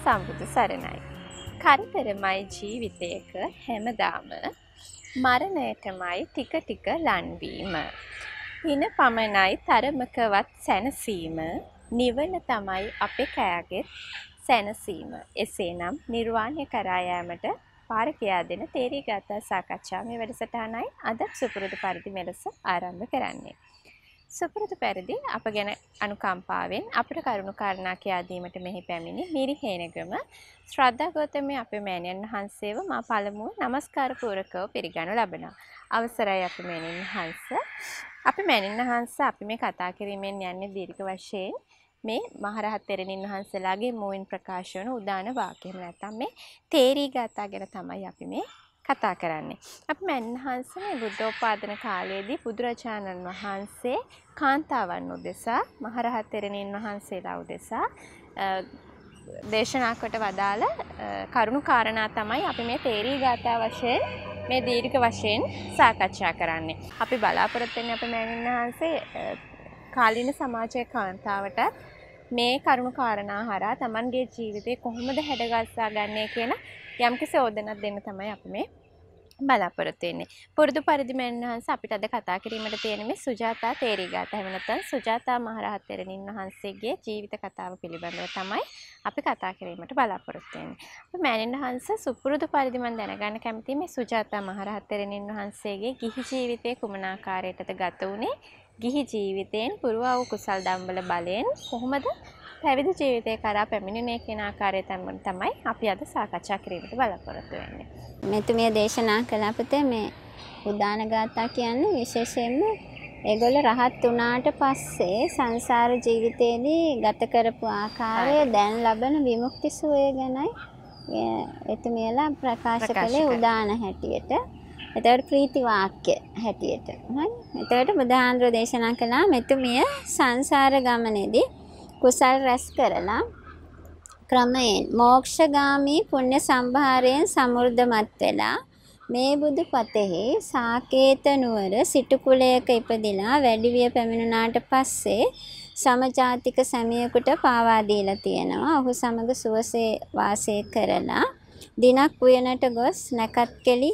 සම්බුදු සරණයි. කරදරමයි ජීවිතයක හැමදාම මරණයටමයි ටික ටික ලන්වීම. හින පමණයි තරමකවත් සැනසීම, නිවන තමයි අපේ කෑගෙත් සැනසීම. එසේනම් නිර්වාණය කරා යාමට පාර කියා දෙන තේරී ගාථා සාකච්ඡා මේ වැඩසටහනයි අද සුපුරුදු පරිදි මෙලෙස ආරම්භ කරන්නේ. සුපුරුදු පරිදි අප ගැන අනුකම්පාවෙන් අපට කරුණු කාරණා කියා දීමට මෙහි පැමිණි මිරිහේනගම ශ්‍රද්ධා ගෞතමී අපේ මෑණියන් වහන්සේව මා පළමුව නමස්කාර පූර්වකව පිළිගනු ලබනවා. අවසරයි අපේ මෑණියන් වහන්සේ. අපේ මෑණියන් වහන්සේ අපි මේ කතා කිරීමෙන් යන්නේ දීර්ඝ වශයෙන් මේ මහරහත් තෙරණින් වහන්සේලාගේ මුවින් ප්‍රකාශ වන උදාන වාක්‍ය. එහෙම නැත්නම් මේ තේරී ගාථා ගැන තමයි අපි මේ කතා කරන්නේ. අපි මෑණියන් වහන්සේ මේ බුද්ධෝත්පාදන කාලයේදී බුදුරජාණන් වහන්සේ කාන්තාවන් උදෙසා මහරහත් තෙරණින් වහන්සේලා උදෙසා දේශනා කොට වදාළ කරුණු කාරණා තමයි අපි මේ තේරී ගාථා වශයෙන් මේ දීර්ඝ වශයෙන් සාකච්ඡා කරන්නේ. අපි බලාපොරොත්තු වෙන්නේ අපේ මෑණියන් වහන්සේ කාලීන සමාජයේ කාන්තාවට මේ කරුණු කාරණා හරහා Tamanගේ ජීවිතේ කොහොමද හැඩගස්සා ගන්නේ කියන යම්කිසි ඕදනක් දෙන්න තමයි අපි මේ බලාපොරොත්තු වෙන්නේ. පුරුදු පරිදි මෑණියන් වහන්සේ අපිට අද කතා කිරීමට තියෙන මේ සුජාතා තේරී ගාථා. එහෙම නැත්නම් සුජාතා මහරහත් තෙරණින් වහන්සේගේ ජීවිත කතාව පිළිබඳව තමයි අපි කතා කිරීමට බලාපොරොත්තු වෙන්නේ. අපි මෑණියන් වහන්සේ සුපුරුදු පරිදි මම දැනගන්න කැමතියි මේ සුජාතා මහරහත් තෙරණින් වහන්සේගේ ගිහි ජීවිතේ කුමන ආකාරයකටද ගත වුනේ? ගිහි ජීවිතයෙන් පුරවා වූ කුසල් දම්බල බලයෙන් කොහොමද පැවිදි ජීවිතය කරා පැමිණෙන්නේ කියන ආකාරය තමයි අපි අද සාකච්ඡා කිරීමට බලාපොරොත්තු වෙන්නේ. මෙතුමිය දේශනා කළ අපතේ මේ උදාන ගාථා කියන්නේ විශේෂයෙන්ම ඒගොල්ලෝ රහත් වුණාට පස්සේ සංසාර ජීවිතේදී ගත කරපු ආකාරය දැන් ලබන විමුක්ති සුවය ගැනයි එතුමියලා ප්‍රකාශ කළේ උදාන හැටියට. එතකොට ප්‍රීති වාක්‍ය හැටියට. හරි. එතකොට බුදුහාඳුර දේශනා කළා මෙතුමිය සංසාර ගමනේදී කුසල් රැස් කරලා ක්‍රමයෙන් මෝක්ෂගාමී පුණ්‍ය සම්භාරයෙන් සමෘද්ධමත් වෙලා මේ බුදු පතෙහි සාකේත නුවර සිටු කුලයක ඉපදිලා වැඩිවිය පැමිණුණාට පස්සේ සමජාතික සැමියෙකුට පාවා දීලා තියෙනවා. ඔහු සමග සුවසේ වාසය කරලා දිනක් උයනට ගොස් නැකත් කෙලි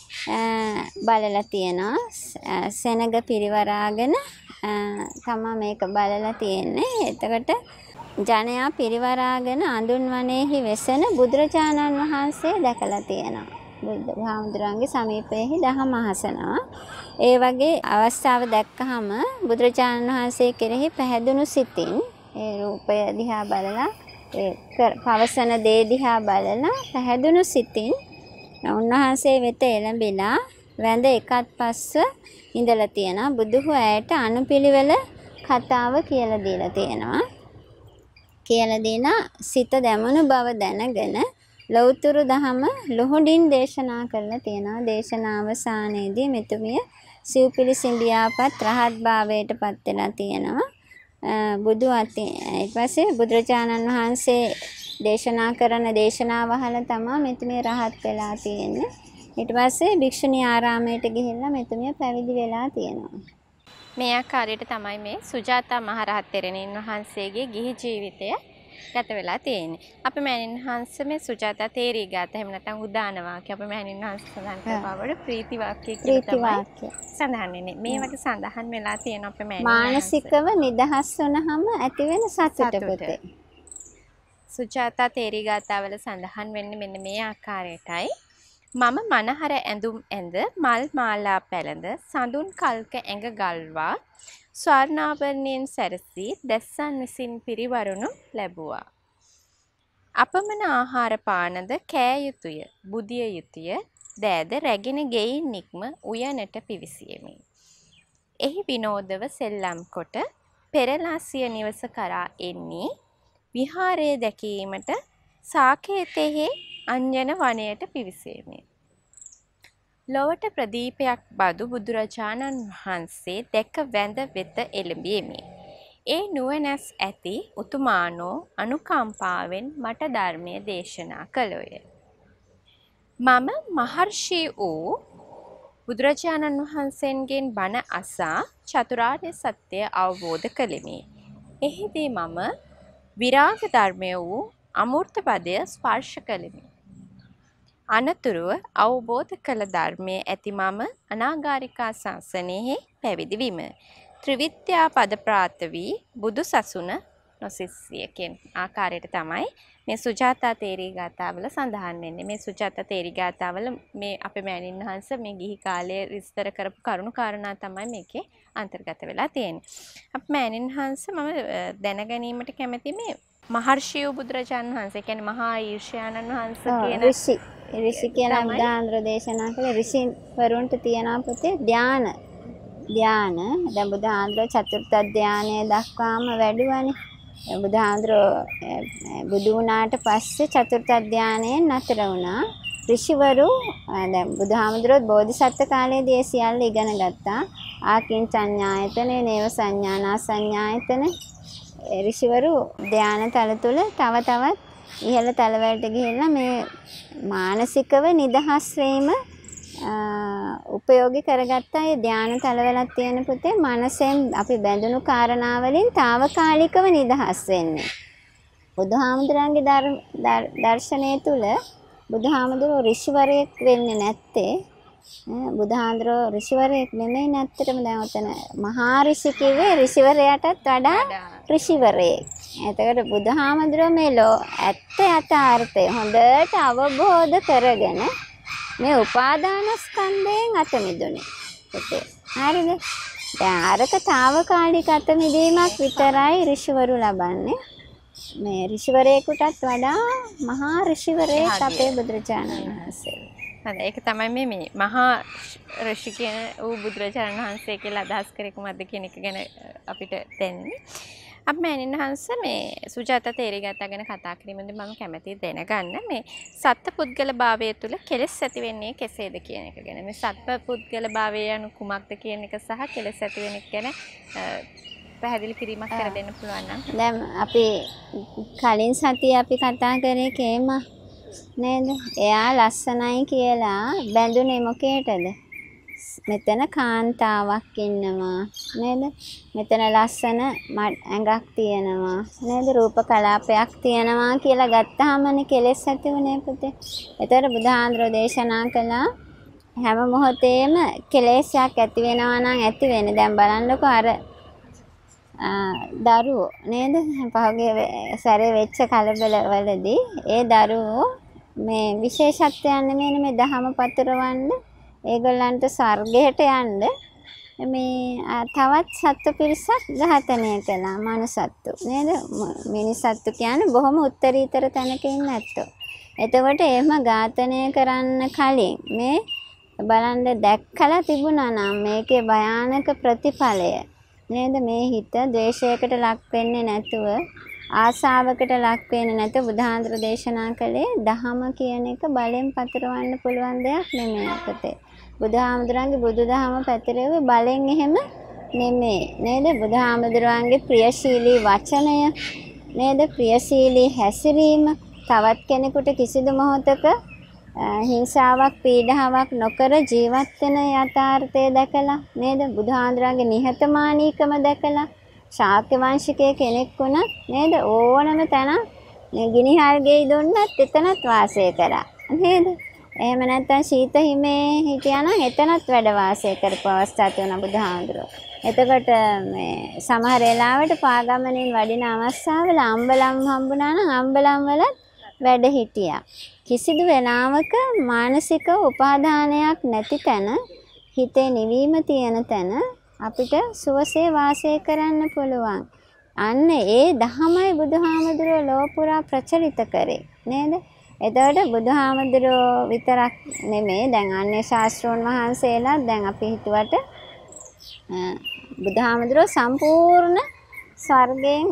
බලලා තියෙනවා. සෙනග පිරිවරාගෙන තමා මේක බලලා තියෙන්නේ. එතකොට ජනයා පිරිවරාගෙන අඳුන්වනේහි වෙසෙන බුදුරජාණන් වහන්සේ දැකලා තියෙනවා. බුදුහාමුදුරන්ගේ සමීපයේහි දහම අහසනවා. ඒ වගේ අවස්ථාව දැක්කහම බුදුරජාණන් වහන්සේ කෙරෙහි පැහැදුණු සිතින් ඒ රූපය දිහා බලලා ඒ පවසන දේ දිහා බලලා පැහැදුණු සිතින් උන්වහන්සේ වෙත එළඹිලා වැඳ එකත් පස්ස ඉඳලා තියෙනවා. බුදුහු ඇයට අනුපිළිවෙල කතාව කියලා දීලා තියෙනවා. කියලා දින සිත දැමුණු බව දැනගෙන ලෞතුරු දහම ලොහුඩින් දේශනා කරලා තියෙනවා. දේශනා අවසානයේදී මෙතුමිය සිව්පිලිසිඹියාපත් රහත් භාවයට පත් වෙලා තියෙනවා. බුදු අති ඊට පස්සේ බුදුරජාණන් වහන්සේ දේශනා කරන දේශනාව අහලා තමයි මෙතුමිය රහත් වෙලා තියෙන්නේ. ඊට පස්සේ භික්ෂුණී ආරාමයට ගිහිල්ලා මෙතුමිය පැවිදි වෙලා තියෙනවා. මේ ආකාරයට තමයි මේ සුජාතා මහරහත් තෙරණින් වහන්සේගේ ගිහි ජීවිතය ගත වෙලා තියෙන්නේ. අපි මෑණියන් වහන්සේ මේ සුජාතා තේරී ගාථා එහෙම නැත්නම් උදාන වාක්‍ය අපි මෑණියන් වහන්සේ සඳහන් කරපුවාට ප්‍රීති වාක්‍ය කියලා තමයි සඳහන් වෙන්නේ. මේ වගේ සඳහන් වෙලා තියෙන අපේ මෑණියන් මානසිකව නිදහස් වුණාම ඇති වෙන සතුට පුතේ. සුජාතා තේරී ගාථාවල සඳහන් වෙන්නේ මෙන්න මේ ආකාරයටයි. මම මනහර ඇඳුම් ඇඳ මල් මාලා පැළඳ සඳුන් කල්ක ඇඟ ගල්වා ස්වර්ණාභරණයෙන් සැරසී දැස්සන් විසින් පිරිවරුණු ලැබුවා. අපමණ ආහාර පානද කෑ යුතුය බුදිය යුතුය දෑද රැගෙන ගෙයින් නික්ම උයනට පිවිසියෙමි. එහි විනෝදව සෙල්ලම් කොට පෙරලා සිය නිවස කරා එන්නේ විහාරය දැකීමට සාකේතෙහි අංජන වනයට පිවිසෙමි. ලොවට ප්‍රදීපයක් බදු බුදුරජාණන් වහන්සේ දැක වැඳ වෙත එළඹෙමි. ඒ නුවණැස් ඇති උතුමානෝ අනුකම්පාවෙන් මට ධර්මය දේශනා කළෝය. මම මහර්ෂි වූ බුදුරජාණන් වහන්සේගෙන් බණ අසා චතුරාර්ය සත්‍ය අවබෝධ කළෙමි. එහිදී මම විරාග ධර්මය වූ අමූර්ත පදය ස්පර්ශ කළෙමි. අනතුරුව අවබෝධ කළ ධර්මයේ ඇති මම අනාගාരികා ශාසනයෙහි පැවිදි විම. ත්‍රිවිද්‍යා පද ප්‍රාත වී බුදු සසුන නොසිසිය කියන ආකාරයට තමයි මේ සුජාතා තේරී ගාථාවල සඳහන් වෙන්නේ. මේ සුජාතා තේරී ගාථාවල මේ අපේ මෑණින් වහන්සේ මේ ගිහි කාලයේ විස්තර කරපු කරුණු කාරණා තමයි මේකේ අන්තර්ගත වෙලා තියෙන්නේ. අපේ මෑණින් වහන්සේ මම දැනගැනීමට කැමති මේ මහර්ෂි වූ බුදුරජාණන් වහන්සේ කියන්නේ මහා ඊර්ෂ්‍යානන් වහන්සේ කියන ඍෂි කියලා බුදුහාඳුර දේශනා කළේ ඍෂි වරුන්ට තියනා පුතේ ධාන දැන් බුදුහාඳුර චතුර්ථ ධානය දක්වාම වැඩුවානේ. බුදුහාඳුර බුදු වුණාට පස්සේ චතුර්ථ ධානයෙන් නතර වුණා. ඍෂිවරු දැන් බුදුහාමුදුරුවෝ බෝධිසත්ව කාලයේදී ඒ සියල්ල ඉගෙන ගත්තා. ආකින්චඤ්ඤායතන, නේව සංඥානා සංඥායතන. ඍෂිවරු ධාන තල තුල තව තවත් ඉහළ තලවලට ගිහිල්ලා මේ මානසිකව නිදහස් වීම උපයෝගී කරගත්තා. ඒ ධාන තලවලක් තියෙන පුතේ මනසෙන් අපි බැඳුණු කාරණා වලින් తాවකාලිකව නිදහස් වෙන්නේ. බුදුහාමුදුරන්ගේ දර්ශනය තුල බුදුහාමුදුරුවෝ ඍෂිවරයෙක් වෙන්නේ නැත්තේ. බුදුහාමුදුරුවෝ රිෂිවරයෙක් නෙමෙයි නැත්තටම දැන් ඔතන මහා ඍෂි කිව්වේ ඍෂිවරයාටත් වඩා ඍෂිවරයෙක්. එතකොට බුදුහාමුදුරුවෝ මේ ඇත්ත යථාර්ථය හොඳට අවබෝධ කරගෙන මේ උපාදානස්කන්ධයෙන් අත මිදුනේ. හරිද? දැන් අරක తాවකාලික අත මිදීමක් විතරයි ඍෂිවරු ලබන්නේ. මේ ඍෂිවරයෙකුටත් වඩා මහා ඍෂිවරයෙක් අපේ බුදුරජාණන් වහන්සේ. හරි ඒක තමයි මේ මහා ඍෂි කියන ඌ බුදුරජාණන් වහන්සේ කියලා අදහස් කරේ කොහොමද කියන එක ගැන අපිට දැනෙන්නේ. අපි මෑණින් වහන්සේ මේ සුජාතා තේරී ගාථා ගැන කතා කිරීමෙන්දී මම කැමැතියි දැනගන්න මේ සත්පුද්ගල භාවය තුළ කෙලෙස් ඇති වෙන්නේ කෙසේද කියන එක ගැන. මේ සත්පුද්ගල භාවය යනු කුමක්ද කියන එක සහ කෙලෙස් ඇති වෙන එක ගැන පැහැදිලි කිරීමක් කර දෙන්න පුළුවන් නම්. දැන් අපි කලින් සතියේ අපි කතා කරේ කේම නේද? එයා ලස්සනයි කියලා බැඳුනේ මොකේටද? මෙතන කාන්තාවක් ඉන්නවා නේද? මෙතන ලස්සන ඇඟක් තියෙනවා නේද? රූප කලාපයක් තියෙනවා කියලා ගත්තාමනේ කෙලෙස් ඇති වුණේ පුතේ. ඒතර බුදුහාඳුරෝ දේශනා කළා හැම මොහොතේම කෙලෙස්යක් ඇති වෙනවා නම් ඇති වෙන්නේ. දැන් බලන්නකෝ අර දරුවෝ නේද? පහුගිය සැරේ වෙච්ච කලබල වලදී ඒ දරුවෝ මේ විශේෂත්වයන් නෙමෙයි මේ දහම පතරවන්න ඒගොල්ලන්ට ස්වර්ගයට යන්න මේ තවත් සත්ත්ව පිරිසක් ඝාතනය කළා. මනුසත්තු නේද? මිනිසත්තු කියන්නේ බොහොම උත්තරීතර තැනක ඉන්න ඇත්තෝ. එතකොට එහෙම ඝාතනය කරන්න කලින් මේ බලන්න දැක්කලා තිබුණා නම් මේකේ භයානක ප්‍රතිඵලය නේද? මේ හිත ද්වේෂයකට ලක් වෙන්නේ නැතුව ආසාවකට ලක් වෙන්නේ නැතුව බුදුහාඳුර දේශනා කළේ දහම කියන එක බලෙන් පතරවන්න පුළුවන් දෙයක් නෙමෙයි අපතේ. බුදුහාමුදුරන්ගේ බුදුදහම පැතිරෙන්නේ බලෙන් එහෙම නෙමෙයි නේද? බුදුහාමුදුරන්ගේ ප්‍රියශීලී වචනය නේද? ප්‍රියශීලී හැසිරීම තවත් කෙනෙකුට කිසිදු මොහොතක හිංසාවක් පීඩාවක් නොකර ජීවත් වෙන යථාර්ථය දැකලා නේද? බුදුහාමුදුරන්ගේ නිහතමානීකම දැකලා ශාක්‍ය වංශිකයේ කෙනෙක් වුණත් නේද? ඕනම තැන ගිනිහල් ගෙයි දුන්නත් එතනත් වාසය කරා නේද? එහෙම නැත්නම් සීත හිමේ හිටියා නම් එතනත් වැඩ වාසය කරපු අවස්ථා තියෙනවා බුදුහාමුදුරුවෝ. එතකොට මේ සමහර වෙලාවට පාගමනින් වඩින අවස්ථාවල අම්බලම් හම්බුණා නම් අම්බලම් වල වැඩ හිටියා. කිසිදු වෙලාවක මානසික උපාදානයක් නැති තැන හිතේ නිවීම තියෙන තැන අපිට සුවසේ වාසය කරන්න පුළුවන්. අන්න ඒ දහමයි බුදුහාමුදුරුවෝ ලෝපුරා ප්‍රචලිත කරේ නේද? එතකොට බුදුහාමුදුරුවෝ විතරක් නෙමෙයි දැන් අන්‍ය ශාස්ත්‍රෝන් වහන්සේලා දැන් අපි හිතුවට බුදුහාමුදුරුවෝ සම්පූර්ණ ස්වර්ගයෙන්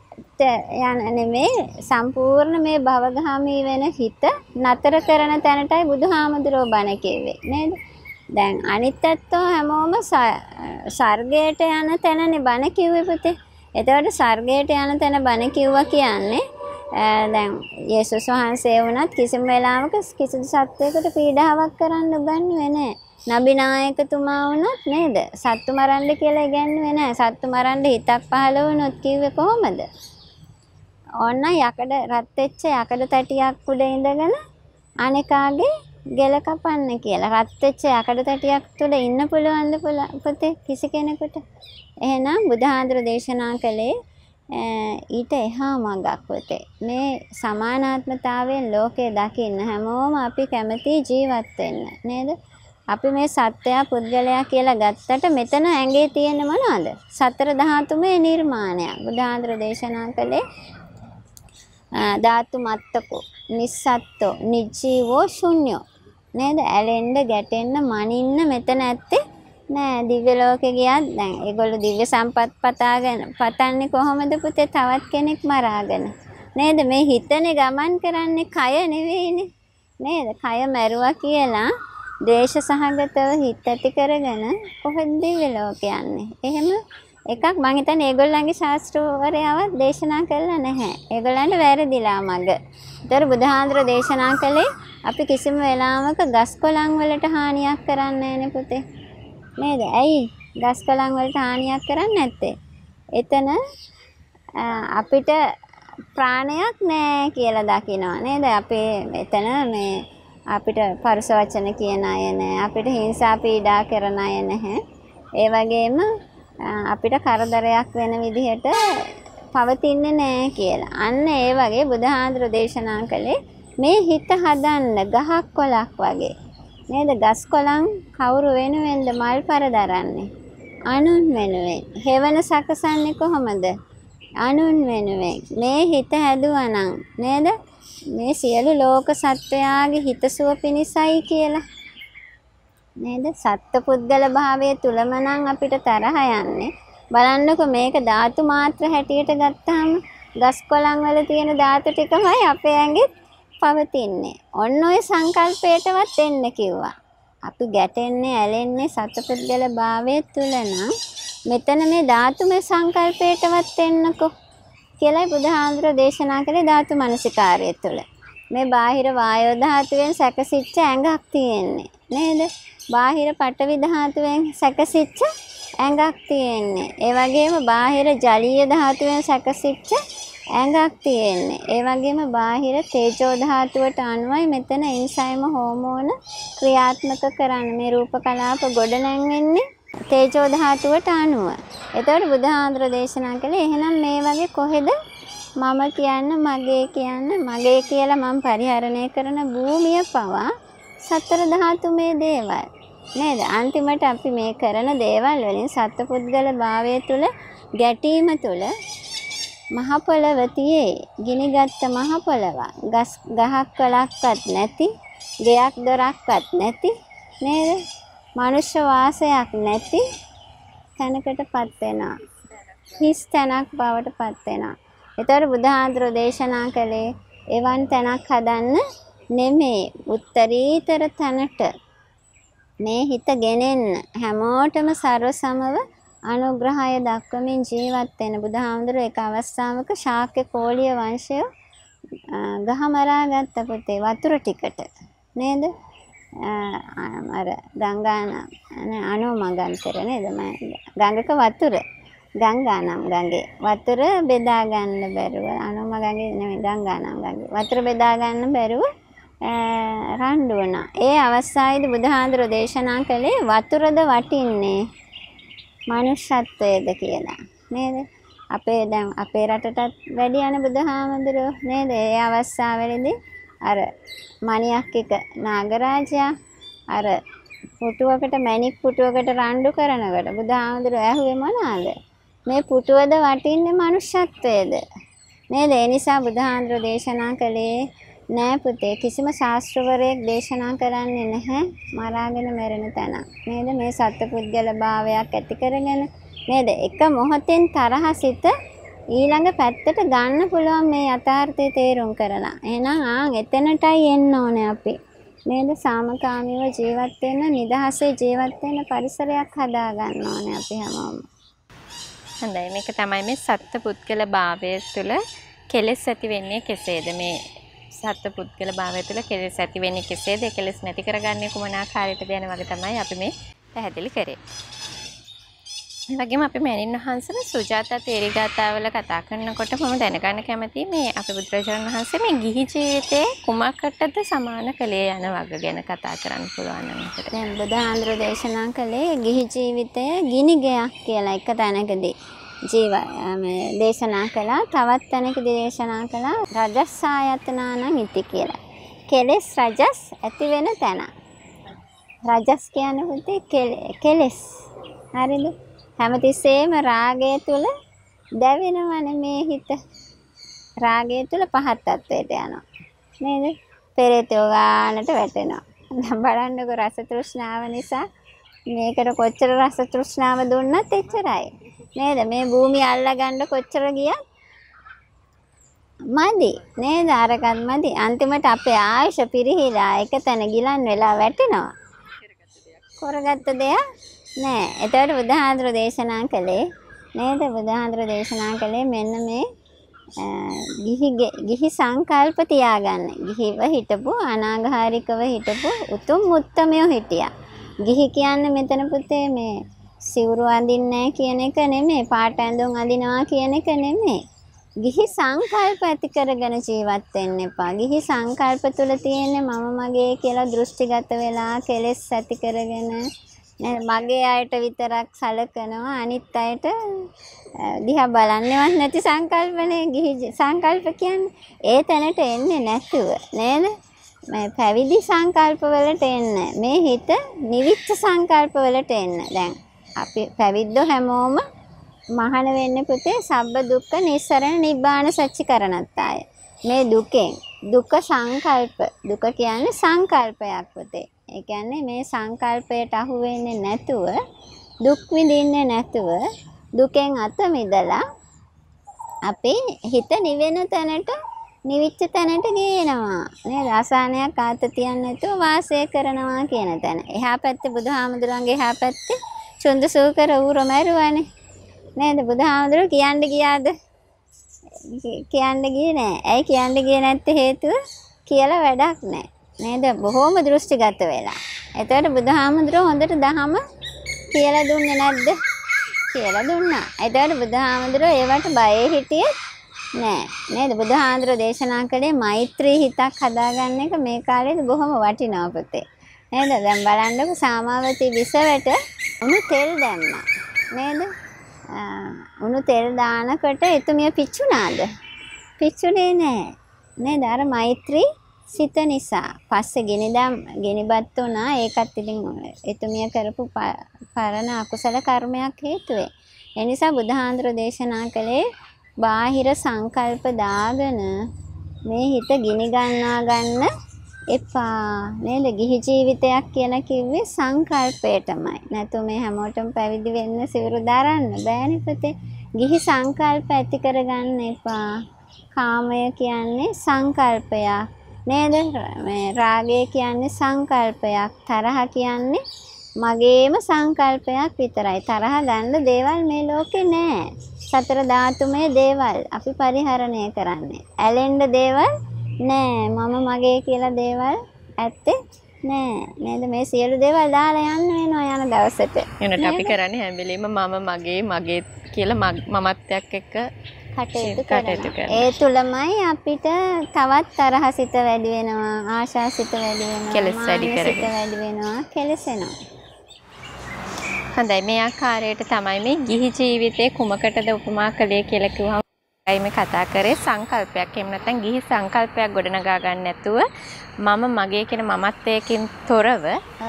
යන නෙමෙයි සම්පූර්ණ මේ භවගාමී වෙන හිත නතර කරන තැනටයි බුදුහාමුදුරුවෝ බණ කිව්වේ නේද? දැන් අනිත් ඇත්තෝ හැමෝම ස්වර්ගයට යන තැනනේ බණ කිව්වේ පුතේ. එතකොට ස්වර්ගයට යන තැන බණ කිව්වා කියන්නේ දැන් යේසුස් වහන්සේ වුණත් කිසිම වෙලාවක කිසිදු සත්වයකට පීඩාවක් කරන්න උගන්වන්නේ නැහැ. නබි නායකතුමා වුණත් නේද? සත්තු මරන්න කියලා ඉගන්වන්නේ නැහැ. සත්තු මරන්න හිතක් පහළ වුණොත් කිව්වේ කොහොමද? ඔන්න යකඩ රත් වෙච්ච යකඩ තැටියක් උඩ ඉඳගෙන අනිකාගේ ගෙල කපන්න කියලා. රත් වෙච්ච යකඩ තැටියක් තුල ඉන්න පුළුවන්ද පුතේ කිසි කෙනෙකුට? එහෙනම් බුදුහාඳුර දේශනා කළේ ඊට එහා මඟක් පුතේ. මේ සමානාත්මතාවයෙන් ලෝකය දකින්න හැමෝම අපි කැමති ජීවත් වෙන්න නේද? අපි මේ සත්‍යය පුද්ගලයා කියලා ගත්තට මෙතන ඇඟේ තියෙන මොනවද? සතර ධාතුමේ නිර්මාණයක්. බුදුහාඳුර දේශනා කළේ ධාතු මත්තකෝ නිස්සත්තෝ නිජීවෝ ශුන්‍යෝ නේද? ඇලෙන්න ගැටෙන්න මනින්න මෙතන ඇත්තේ නෑ. දිව්‍ය ලෝකේ ගියත් දැන් ඒගොල්ලෝ දිව්‍ය සම්පත් පතන්නේ කොහොමද පුතේ? තවත් කෙනෙක් මරාගෙන නේද? මේ හිතනේ ගමන් කරන්නේ, කය නෙවෙයිනේ නේද? කය මැරුවා කියලා ද්වේෂ සහගතව හිත ඇති කරගෙන කොහෙද දිව්‍ය ලෝක යන්නේ? එහෙම එකක් මං හිතන්නේ ඒගොල්ලන්ගේ ශාස්ත්‍රවරයවත් දේශනා කළා නැහැ. ඒගොල්ලන්ට වැරදිලා මග. ඒතර බුදුහාඳුර දේශනා කළේ අපි කිසිම වෙලාවක ගස් කොළන් වලට හානියක් කරන්නේ නැහැ පුතේ. නේද? ඇයි ගස් කොළන් වලට හානියක් කරන්නේ නැත්තේ? එතන අපිට ප්‍රාණයක් නැහැ කියලා දකිනවා නේද? අපේ එතන මේ අපිට පරුස වචන කියන අය නැහැ. අපිට හිංසා පීඩා කරන අය නැහැ. ඒ වගේම අපිට කරදරයක් වෙන විදිහට පවතින්නේ නැහැ කියලා. අන්න ඒ වගේ බුදුහාඳුර දේශනා කළේ මේ හිත හදන්න ගහක් කොළක් වගේ. නේද? ගස් කොළන් කවුරු වෙනුවෙන්ද මල් පරදරන්නේ? අනුන් වෙනුවෙන්. හේවන සකසන්නේ කොහොමද? අනුන් වෙනුවෙන්. මේ හිත හැදුවා නම් නේද? මේ සියලු ලෝක සත්වයාගේ හිතසුව පිණිසයි කියලා. නේද? සත්පුද්ගල භාවයේ තුලම නම් අපිට තරහ යන්නේ. බලන්නකො මේක ධාතු මාත්‍ර හැටියට ගත්තාම ගස් කොළන් වල තියෙන ධාතු ටිකමයි අපේ ඇඟෙත් පවතින්නේ. ඔන්න ඔය සංකල්පයටවත් එන්න කිව්වා. අපි ගැටෙන්නේ ඇලෙන්නේ සත්පුද්ගල භාවයේ තුල නම් මෙතන මේ ධාතුමය සංකල්පයටවත් එන්නකෝ කියලා බුදුහාඳුර දේශනා කළේ ධාතු මනසිකාරය තුළ. මේ බාහිර වායෝ ධාතුවෙන් සැකසිච්ච ඇඟක් තියෙන්නේ නේද? බාහිර පඨවි ධාතුවෙන් සැකසිච්ච ඇඟක් තියෙන්නේ. ඒ වගේම බාහිර ජලීය ධාතුවෙන් සැකසිච්ච ඇඟක් තියෙන්නේ. ඒ වගේම බාහිර තේජෝ ධාතුවට අනුවයි මෙතන එන්සයිම හෝමෝන ක්‍රියාත්මක කරන්නේ. මේ රූප කලාප ගොඩනැගෙන්නේ තේජෝ ධාතුවට අනුව. එතකොට බුදුහාඳුර දේශනා කළේ එහෙනම් මේ වගේ කොහෙද මම කියන්න මගේ කියන්න මගේ කියලා මම පරිහරණය කරන භූමිය පවා සතර ධාතුමේ දේවල් නේද? අන්තිමට අපි මේ කරන දේවල් වලින් සත්පුද්ගල භාවය තුල ගැටීම තුල මහ පොළවතියේ ගිනිගත් මහ පොළව ගහක් කොළක්වත් නැති, ගෙයක් දොරක්වත් නැති නේද? මනුෂ්‍ය වාසයක් නැති තැනකටපත් වෙනවා. හිස් තැනක් බවට පත් වෙනවා. ඒතර බුදුහාඳුර දේශනා කළේ එවන් තැනක් හදන්න නෙමෙයි, උත්තරීතර තැනට මේ හිත ගෙනෙන්න හැමෝටම ਸਰව සමව අනුග්‍රහය දක්වමින් ජීවත් වෙන බුදුහාමුදුර එක අවස්ථාවක ශාක්‍ය කෝලිය වංශය ගහමරා ගත්ත පුතේ වතුර ටිකට නේද? අර ගංගානම් අනෝමගන්තර නේද? ගංගක වතුර ගංගානම් ගඟේ වතුර බෙදා ගන්න බැරුව අනෝම ගඟේ නෙමෙයි ගංගානම් ගඟේ වතුර බෙදා ගන්න බැරුව රණ්ඩු වුණා. ඒ අවස්ථාවේදී බුදුහාඳුර දේශනා කළේ වතුරද වටින්නේ මනුෂ්‍යත්වයේද කියලා නේද? අපේ රටටත් වැඩි යන බුදුහාමුදුරුවෝ නේද? ඒ අවස්ථාවේදී අර මණියක් එක නාගරාජයා අර පුටුවකට මණික් පුටුවකට රණ්ඩු කරනකොට බුදුහාමුදුරුවෝ ඇහුවේ මොනවාද? මේ පුටුවද වටින්නේ මනුෂ්‍යත්වයේද නේද? ඒ නිසා බුදුහාමුදුරුවෝ දේශනා කළේ නෑ පුතේ කිසිම ශාස්ත්‍රවරයෙක් දේශනා කරන්නේ නැහැ මරාගෙන මැරෙන තැන නේද? මේ සත්පුද්ගල භාවයක් ඇති කරගෙන නේද? එක මොහොතෙන් තරහ සිත ඊළඟ පැත්තට ගන්න පුළුවන් මේ යථාර්ථය තේරුම් කරලා. එහෙනම් එතනටයි එන්න ඕනේ අපි නේද? සාමකාමීව ජීවත් වෙන්න, නිදහසේ ජීවත් වෙන්න පරිසරයක් හදා ගන්න ඕනේ අපි හැමෝම. හොඳයි, මේක තමයි මේ සත්පුද්ගල භාවය තුළ කෙලෙස් ඇති වෙන්නේ කෙසේද? මේ සත්පුද්ගල භාවය තුළ කෙලෙස් ඇති වෙන්නේ කෙසේද? ඒ කෙලෙස් නැති කරගන්නේ කුමන ආකාරයටද යන වගේ තමයි අපි මේ පැහැදිලි කරේ. ඒ වගේම අපි මෑණින් වහන්සේ සුජාතා තේරි ගාථාවල කතා කරනකොට මම දැනගන්න කැමතියි මේ අපේ බුදුරජාණන් වහන්සේ මේ ගිහි ජීවිතයේ කුමකටද සමාන කළේ යන වග ගැන කතා කරන්න පුළුවන් නම් අපිට. දැන් බුදුහාඳුර දේශනා කළේ ගිහි ජීවිතය ගිනි ගෙයක් කියලා එක තැනකදී දේශනා කළා. තවත් තැනකදී දේශනා කළා රජස් ආයතනානම් ඉති කියලා. කෙලෙස් රජස් ඇති වෙන තැන. රජස් කියන්නේ පුතේ කෙලෙස්. හරිද? හැමතිස්සෙම රාගය තුල දැවෙනවනේ මේ හිත. රාගය තුල පහත් තත්වයට යනවා. නේද? පෙරේතෝ ගානට වැටෙනවා. දැන් බලන්නකො රස තෘෂ්ණාව නිසා මේකට කොච්චර රස තෘෂ්ණාව දුන්නත් එච්චරයි. නේද? මේ භූමිය අල්ලගන්න කොච්චර ගියත් මදි. නේද? අරකට මදි. අන්තිමට අපේ ආයුෂ පිරිහිලා එක තැන ගිලන් වෙලා වැටෙනවා. කරගත්ත දෙයක් නෑ. එතකොට බුදුහාඳුර දේශනා කළේ නේද? බුදුහාඳුර දේශනා කළේ මෙන්න මේ ගිහි සංකල්ප තියාගන්න. ගිහිව හිටපු අනාගාരികව හිටපු උතුම් උත්තමයෝ හිටියා. ගිහි කියන්නේ මෙතන පුතේ මේ සිවුරු අඳින්නේ කියන එක නෙමෙයි, පාට ඇඳුම් අඳිනවා කියන එක නෙමෙයි. ගිහි සංකල්ප ඇති කරගෙන ජීවත් වෙන්න එපා. ගිහි සංකල්ප තුල තියෙන්නේ මම මගේ කියලා දෘෂ්ටිගත වෙලා කෙලෙස් ඇති කරගෙන මගේ අයට විතරක් සලකනවා, අනිත් අයට දිහා බලන්නේවත් නැති සංකල්පනේ ගිහි සංකල්ප කියන්නේ. ඒ තැනට එන්නේ නැතුව නේද? මේ පැවිදි සංකල්ප වලට එන්න. මේ හිත නිවිච්ච සංකල්ප වලට එන්න. දැන් අපි පැවිද්දෝ හැමෝම මහාන වෙන්නේ පුතේ සබ්බ දුක්ඛ නිස්සරණ නිබ්බාන සච්චිකරණත්තාය. මේ දුකෙන් දුක සංකල්ප. දුක කියන්නේ සංකල්පයක් පුතේ. ඒ කියන්නේ මේ සංකල්පයට අහු වෙන්නේ නැතුව දුක් විඳින්නේ නැතුව දුකෙන් අත මිදලා අපේ හිත නිවෙන තැනට නිවිච්ච තැනට ගේනවා. නේද? අසහනයක් ආතතියක් නැතුව වාසය කරනවා කියන තැන. එහා පැත්තේ බුදුහාමුදුරන්ගේ එහා පැත්තේ චුන්දසූකර ඌර මරුවානේ. නේද? බුදුහාමුදුරුවෝ කියන්න ගියාද? කියන්න ගියේ නෑ. ඇයි කියන්න ගියේ නැත්තේ හේතුව? කියලා වැඩක් නෑ. නේද? බොහොම දෘෂ්ටිගත වෙලා. එතකොට බුදුහාමුදුරුවෝ හොඳට දහම කියලා දුන්නේ නැද්ද? කියලා දුන්නා. එතකොට බුදුහාමුදුරුවෝ ඒවට බයෙ හිටියේ නෑ. නේද? බුදුහාමුදුරුවෝ දේශනා කළේ මෛත්‍රී හිතක් හදාගන්න එක මේ කාලේදී බොහොම වටිනවා පුතේ. නේද? දැන් බලන්නකො සාමාවතී විසවට උණු තෙල් දැම්මා. නේද? උණු තෙල් දානකොට එතුමිය පිච්චුණාද? පිච්චුනේ නෑ. නේද? අර මෛත්‍රී සිත නිසා. පස්සේ ගිනිබත් වුණා. ඒකත් ඉතින් එතුමිය කරපු පරණ අකුසල කර්මයක් හේතුවේ. ඒ නිසා බුදුහාඳුර දේශනා කළේ බාහිර සංකල්ප දාගෙන මේ හිත ගිනි ගන්න එපා. නේද? ගිහි ජීවිතයක් කියලා කිව්වේ සංකල්පයටමයි. නැතු මේ හැමෝටම පැවිදි වෙන්න සිවුරු දරන්න බෑනේ පුතේ. ගිහි සංකල්ප ඇති කරගන්න එපා. කාමය කියන්නේ සංකල්පයක්. නේද? මේ රාගය කියන්නේ සංකල්පයක්. තරහ කියන්නේ මගේම සංකල්පයක් විතරයි. තරහ ගන්න දේවල් මේ ලෝකේ නෑ. සතර ධාතුමය දේවල් අපි පරිහරණය කරන්නේ. ඇලෙන්න දේවල් නෑ. මම මගේ කියලා දේවල් ඇත්තේ නෑ. නේද? මේ සියලු දේවල් දාලා යන්න වෙනවා යන දවසට. එනට අපි කරන්නේ හැම වෙලෙම මම මගේ කියලා මමත්වයක් එක්ක කටයුතු කරනවා. ඒ තුලමයි අපිට තවත් තරහසිත වැඩි වෙනවා, ආශාසිත වැඩි වෙනවා, කෙලෙස් වැඩි කරගෙන වැඩි වෙනවා, කෙලසෙනවා. හොඳයි, මේ ආකාරයට තමයි මේ ගිහි ජීවිතේ කුමකටද උපමා කළේ කියලා කිව්වම මේ කතා කරේ සංකල්පයක්. එහෙම නැත්නම් ගිහි සංකල්පයක් ගොඩනගා ගන්න නැතුව මම මගේ කියන මමත්වයකින් තොරව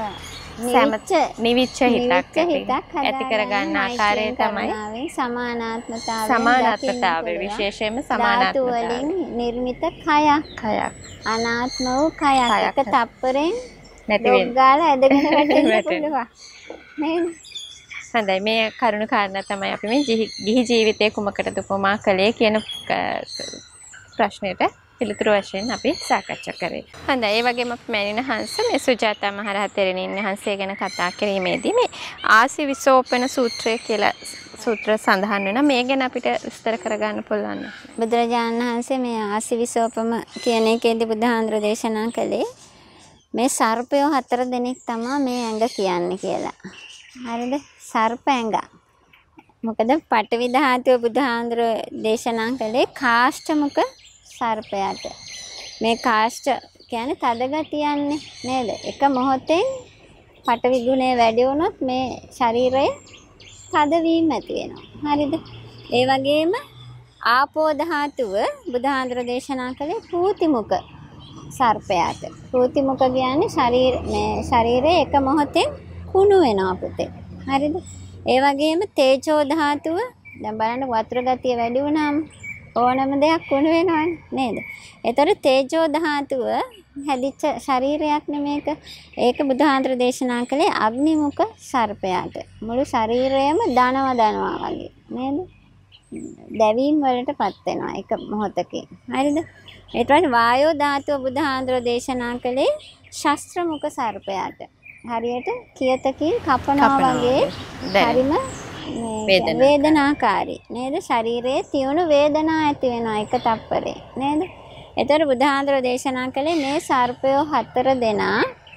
නිවිච්ච හිතක් ඇති කරගන්න ආකාරය තමයි සමානාත්මතාවය. විශේෂයෙන්ම සමානාත්මතාවය නිර්මිත කයක්. අනාත්ම වූ කයක්. එක තප්පරෙන් නැති වෙන ගාලා ඇදගෙන වැටෙන්න පුළුවන්. නේද? හොඳයි, මේ කරුණු කාරණා තමයි අපි මේ ගිහි ජීවිතයේ කුමකටද උපමා කළේ කියන ප්‍රශ්නෙට පිළිතුරු වශයෙන් අපි සාකච්ඡා කරේ. හොඳයි, ඒ වගේම අපි මෑණින් හංස මේ සුජාතා මහරහතෙරණින් වහන්සේ ගැන කතා කිරීමේදී මේ ආසිවිසෝපන සූත්‍රය කියලා සූත්‍ර සඳහන් වෙනවා. මේ ගැන අපිට විස්තර කරගන්න පුළුවන්. බුදුරජාණන් වහන්සේ මේ ආසිවිසෝපම කියන එකේදී බුදුහාඳුර දේශනා කළේ මේ සර්පයෝ 4 දෙනෙක් තමයි මේ ඇඟ කියන්නේ කියලා. හරිද? සර්ප ඇඟ. මොකද පඨවි ධාතුව බුදුහාඳුර දේශනා කළේ කාෂ්ඨමුඛ සර්පයාට. මේ කාෂ්ඨ කියන්නේ තද ගතියන්නේ නේද? එක මොහොතෙන් පඨවි ගුණය වැඩි වුණොත් මේ ශරීරය තද වීම ඇති වෙනවා. හරිද? ඒ වගේම ආපෝ ධාතුව බුදුහාඳුර දේශනා කළේ පූතිමුඛ සර්පයාට. පූතිමුඛ කියන්නේ ශරීරයේ එක මොහොතෙන් කුණු වෙනවා පුතේ. හරිද? ඒ වගේම තේජෝ ධාතුව දැන් බලන්න වතුර ගතිය වැඩි වුණාම ඕනම දෙයක් කුණු වෙනවනේ නේද? ඒතර තේජෝ ධාතුව හැදිච්ච ශරීරයක් නෙමේක. ඒක බුදුහාඳුර දේශනා කළේ අග්නිමුඛ සර්පයාට. මුළු ශරීරයම දනවා වගේ නේද? දැවීම් වලටපත් වෙනවා එක මොහොතකින්. හරිද? ඊට පස්සේ වායෝ ධාතුව බුදුහාඳුර දේශනා කළේ ශස්ත්‍රමුඛ සර්පයාට. හරියට කියතකින් කපනවා වගේ හරිම වේදනාකාරී නේද? ශරීරයේ තියුණු වේදනා ඇති වෙනවා එක තප්පරේ නේද? ඒතර බුදුහාඳුර දේශනා කළේ මේ සර්පයෝ 4 දෙනා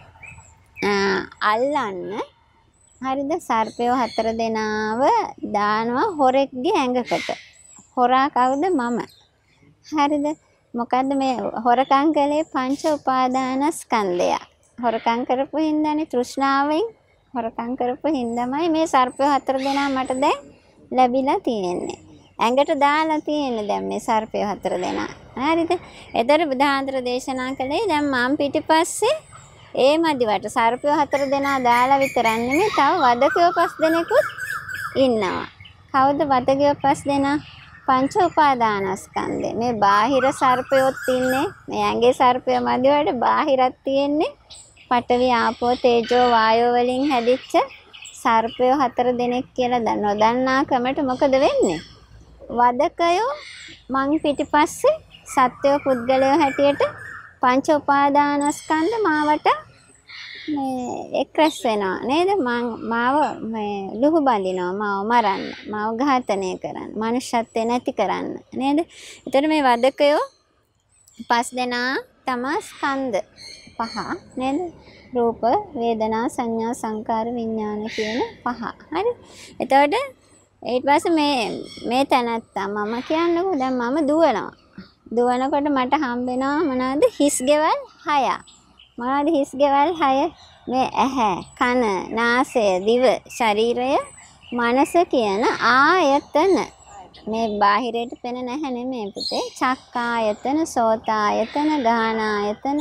අල්ලන්න. හරිද? සර්පයෝ 4 දෙනාව දානවා හොරෙක්ගේ ඇඟකට. හොරා කවුද? මම. හරිද? මොකද්ද මේ හොරකම් කළේ? පංච උපාදානස්කන්ධය. හොරකම් කරපු හින්දානේ තෘෂ්ණාවෙන් හොරකම් කරපු හින්දාමයි මේ සර්පයෝ 4 දෙනා මට දැන් ලැබිලා තියෙන්නේ. ඇඟට දාලා තියෙන්නේ දැන් මේ සර්පයෝ 4 දෙනා. හරිද? ඒතර බුදුහාඳුර දේශනා කළේ දැන් මම පිටිපස්සේ ඒ මදිවට සර්පයෝ 4 දෙනා දාලා විතරක් නෙමෙයි තව වදකයෝ 5 දෙනෙකුත් ඉන්නවා. කවුද වදකයෝ 5 දෙනා? පංච උපාදානස්කන්ධය. මේ බාහිර සර්පයොත් ඉන්නේ. මේ ඇඟේ සර්පය මදිවට බාහිරත් තියෙන්නේ. පඨවි ආපෝ තේජෝ වායෝ වලින් හැදිච්ච සර්පයෝ 4 දෙනෙක් කියලා නොදන්නා කමට මොකද වෙන්නේ? වදකයෝ මං පිටිපස්සේ සත්වෝ පුද්ගලයෝ හැටියට පංච උපාදානස්කන්ධ මාවට මේ එක්රැස් වෙනවා නේද? මාව මේ ලුහු බඳිනවා, මාව මරන්න, මාව ඝාතනය කරන්න, මනුෂ්‍යත්වය නැති කරන්න නේද? එතකොට මේ වදකයෝ 5 දෙනා තමයි ස්කන්ධ 5 නේද? රූප, වේදනා, සංඥා, සංකාර, විඥාන කියන 5. හරි? එතකොට ඊට පස්සේ මේ තැනත්තා මම කියන්නකෝ දැන් මම දුවනවා. දුවනකොට මට හම්බ වෙනවා මොනවාද? හිස් ගෙවල් 6ක්. මොනවාද හිස් ගෙවල් 6? මේ ඇහැ, කන, නාසය, දිව, ශරීරය, මනස කියන ආයතන. මේ බාහිරයට පෙනෙන නැහැ නෙමෙයි පුතේ. චක්කායතන, සෝතායතන, ගානායතන,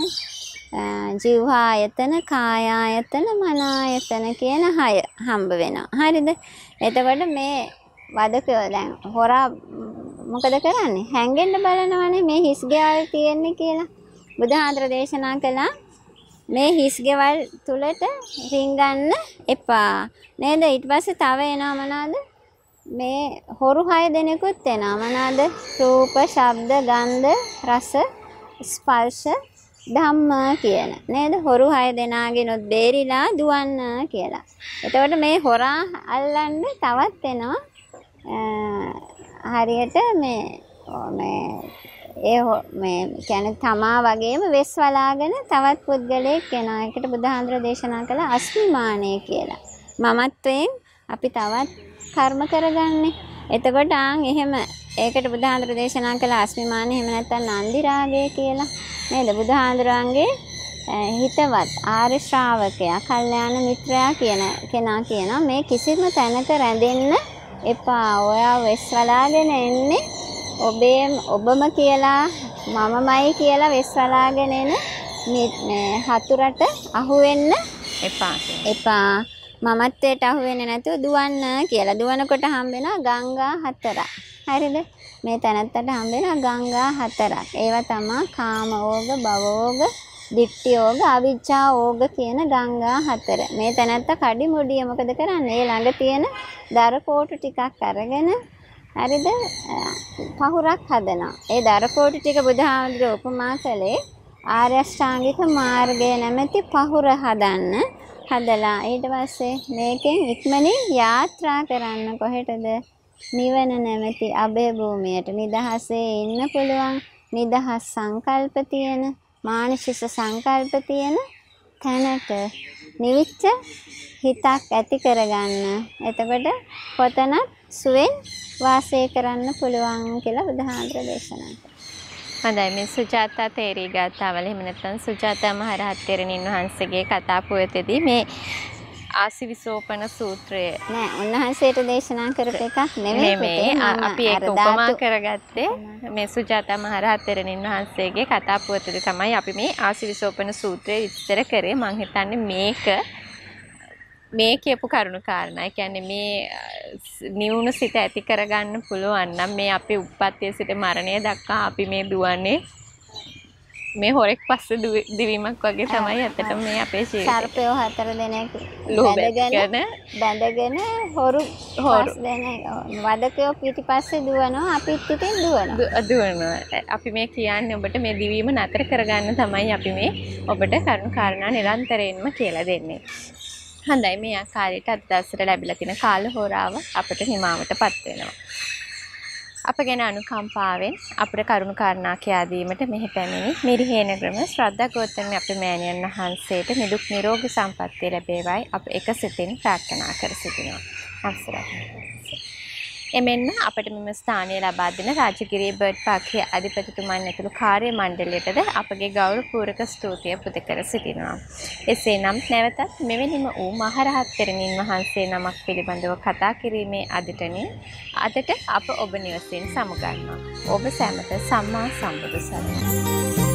ජීවායතන, කායායතන, මනායතන කියන 6 හම්බ වෙනවා. හරිද? එතකොට මේ වදකෝ දැන් හොරා මොකද කරන්නේ? හැංගෙන්න බලනවානේ මේ හිස් ගෙවල් තියෙන්නේ කියලා. බුදුහාඳුර දේශනා කළා මේ හිස් ගෙවල් තුලට රිංගන්න එපා නේද? ඊට පස්සේ තව එනවා මොනවාද? මේ හොරු 6 දෙනෙකුත් එනවා. මොනවාද? රූප, ශබ්ද, ගන්ධ, රස, ස්පර්ශ, ධම්ම කියන නේද? හොරු 6 දෙනාගෙනුත් බේරිලා දුවන්න කියලා. එතකොට මේ හොරා අල්ලන්න තවත් එනවා. හරියට මේ කියන්නේ තමා වගේම වෙස් වලාගෙන තවත් පුද්ගලයෙක් එනවා. ඒකට බුදුහාඳුර දේශනා කළ අස්මිමානය කියලා. මමත්වයෙන් අපි තවත් කර්ම කරගන්නේ. එතකොට එහෙම ඒකට බුදුහාඳුර දේශනා කළ අස්මිමානය එහෙම නැත්නම් නන්දි රාගය කියලා. නේද? බුදුහාඳුරන්ගේ හිතවත් ආර්ය ශ්‍රාවකයා, කල්යාණ මිත්‍රයා කියන කෙනා කියනවා මේ කිසිම තැනක රැඳෙන්න එපා. ඔයා වෙස් වලාගෙන එන්නේ ඔබම කියලා මමමයි කියලා වෙස් වලාගෙන එන මේ හතුරට අහු වෙන්න එපා. මමත්වයට අහු වෙන්නේ නැතුව දුවන්න කියලා. දුවනකොට හම්බ වෙනවා ගංගා 4ක්. හරිද? මේ තැනත්තට හම්බ වෙනවා ගංගා 4ක්. ඒවා තමයි කාමෝග, භවෝග, දිට්ඨියෝග, අවිජ්ජා ඕග කියන ගංගා 4. මේ තැනත්ත කඩි මුඩිය මොකද කරන්නේ? ඒ ළඟ තියෙන දර කෝටු ටිකක් අරගෙන හරිද? පහුරක් හදනවා. ඒ දර කෝටු ටික බුදුහාමුදුරුවෝ උපමා කළේ ආර්ය අෂ්ටාංගික මාර්ගය නැමැති පහුර හදලා ඊට පස්සේ මේකෙන් ඉක්මනින් යාත්‍රා කරන්න කොහෙටද? නිවන නැමැති අභය භූමියට. නිදහසේ ඉන්න පුළුවන්, නිදහස් සංකල්ප තියෙන, මානසික සංකල්ප තියෙන තැනට නිවිච්ච හිතක් ඇති කරගන්න. එතකොට කොතනත් සුවෙන් වාසය කරන්න පුළුවන් කියලා බුදුහාඳුර දේශනා කළා. හොඳයි මේ සුජාතා තේරී ගාථාවල එහෙම නැත්නම් සුජාතා මහරහත් තෙරණින් වහන්සේගේ කතා පුවතේදී මේ ආසිවිසෝපන සූත්‍රය නෑ උන්වහන්සේට දේශනා කරපු එකක් නෙමෙයි පුතේ. අපි ඒක උපමා කරගත්තේ මේ සුජාතා මහරහත් තෙරණින් වහන්සේගේ කතා පුවතේදී තමයි අපි මේ ආසිවිසෝපන සූත්‍රය විස්තර කරේ. මම හිතන්නේ මේ කියපු කරුණු කාරණා. ඒ කියන්නේ මේ නිවුණු සිත ඇති කරගන්න පුළුවන් නම් මේ අපේ උප්පත්තිය සිට මරණය දක්වා අපි මේ දුවන්නේ මේ හොරෙක් පස්සේ දිවීමක් වගේ තමයි අතටම මේ අපේ ජීවිතේ. සර්පයෝ 4 දෙනෙක් බැඳගෙන හොරු 5 දෙනෙක් වදකයෝ පිටිපස්සේ දුවනවා අපිත් පිටින් දුවනවා. අපි මේ කියන්නේ ඔබට මේ දිවීම නතර කරගන්න තමයි අපි මේ ඔබට කරුණු කාරණා නිරන්තරයෙන්ම කියලා දෙන්නේ. හොඳයි මේ ආකාරයට අද දවසට ලැබිලා තියෙන කාල හෝරාව අපට හිමාවටපත් වෙනවා. අප ගැන අනුකම්පාවෙන් අපට කරුණු කාරණා කියා දීමට මෙහි පැමිණි මිරිහේනගම ශ්‍රද්ධා ගෝත්‍රණ අපේ මෑණියන් වහන්සේට නිදුක් නිරෝගී සම්පන්නිය ලැබේවායි අප එක සිතින් ප්‍රාර්ථනා කර සිටිනවා. අවසරයි. එමෙන්න අපට මෙම ස්ථානය ලබා දෙන රාජගිරිය බර්ඩ් පාර්කයේ අධිපතිතුමන් ඇතුළු කාර්ය මණ්ඩලයටද අපගේ ගෞරවපූර්වක ස්තුතිය පුද කර සිටිනවා. එසේනම් නැවතත් මෙවැනිම වූ මහරහත් තෙරණින් වහන්සේ නමක් පිළිබඳව කතා කිරීමේ අදට අප ඔබ නිවසින් සමුගන්නවා. ඔබ සැමට සම්මා සම්බුදු සරණයි.